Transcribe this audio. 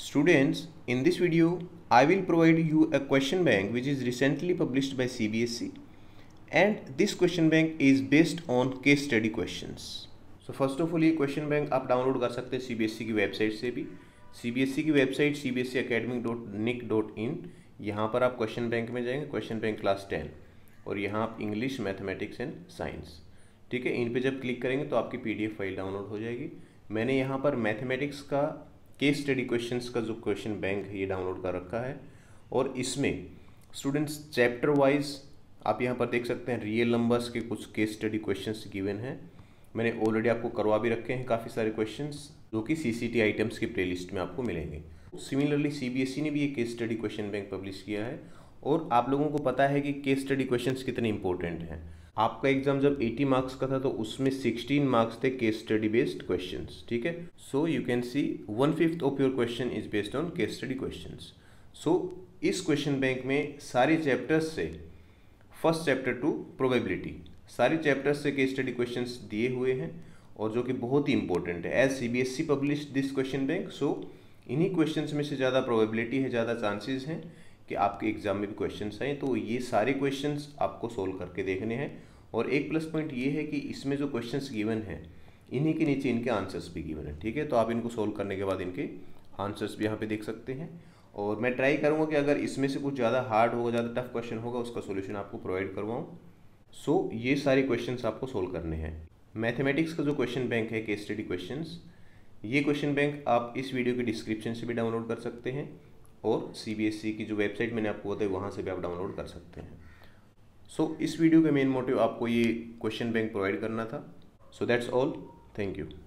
Students, in this video, I will provide you a question bank which is recently published by CBSE, and this question bank is based on case study questions. So first of all, ये question bank आप download कर सकते हैं CBSE की website से भी। CBSE की website cbseacademic.nic.in, यहाँ पर आप क्वेश्चन बैंक में जाएंगे, क्वेश्चन बैंक क्लास 10, और यहाँ आप इंग्लिश, मैथमेटिक्स एंड साइंस, ठीक है, इन पे जब क्लिक करेंगे तो आपकी PDF फाइल डाउनलोड हो जाएगी। मैंने यहाँ पर मैथमेटिक्स का केस स्टडी क्वेश्चंस का जो क्वेश्चन बैंक है ये डाउनलोड कर रखा है, और इसमें स्टूडेंट्स चैप्टर वाइज आप यहाँ पर देख सकते हैं रियल नंबर्स के कुछ केस स्टडी क्वेश्चंस गिवन हैं। मैंने ऑलरेडी आपको करवा भी रखे हैं काफ़ी सारे क्वेश्चंस, जो कि CCT आइटम्स की प्लेलिस्ट में आपको मिलेंगे। सिमिलरली CBSE ने भी ये case study question bank publish किया है, और आप लोगों को पता है कि केस स्टडी क्वेश्चंस कितने इंपॉर्टेंट हैं। आपका एग्जाम जब 80 मार्क्स का था तो उसमें 16 मार्क्स थे केस स्टडी बेस्ड क्वेश्चंस, ठीक है। So you can see 1/5 of your question is based on case study questions. So इस क्वेश्चन बैंक में सारे चैप्टर्स से फर्स्ट चैप्टर टू प्रोबेबिलिटी, सारे चैप्टर्स से केस स्टडी क्वेश्चंस दिए हुए हैं, और जो कि बहुत ही इंपॉर्टेंट है। As CBSE publish this question bank, so इन्हीं क्वेश्चंस में से ज़्यादा प्रोबेबिलिटी है, ज़्यादा चांसेस हैं कि आपके एग्जाम में भी क्वेश्चंस आए। तो ये सारे क्वेश्चंस आपको सोल्व करके देखने हैं, और एक प्लस पॉइंट ये है कि इसमें जो क्वेश्चंस गिवन हैं इन्हीं के नीचे इनके आंसर्स भी गिवन है, ठीक है। तो आप इनको सोल्व करने के बाद इनके आंसर्स भी यहाँ पे देख सकते हैं, और मैं ट्राई करूँगा कि अगर इसमें से कुछ ज़्यादा हार्ड होगा, ज़्यादा टफ क्वेश्चन होगा, उसका सोल्यूशन आपको प्रोवाइड करवाऊँ। सो ये सारे क्वेश्चंस आपको सोल्व करने हैं। मैथमेटिक्स का जो क्वेश्चन बैंक है केस स्टडी क्वेश्चंस, ये क्वेश्चन बैंक आप इस वीडियो के डिस्क्रिप्शन से भी डाउनलोड कर सकते हैं, और CBSE की जो वेबसाइट मैंने आपको बताई वहाँ से भी आप डाउनलोड कर सकते हैं। सो इस वीडियो का मेन मोटिव आपको ये क्वेश्चन बैंक प्रोवाइड करना था। So that's all, thank you.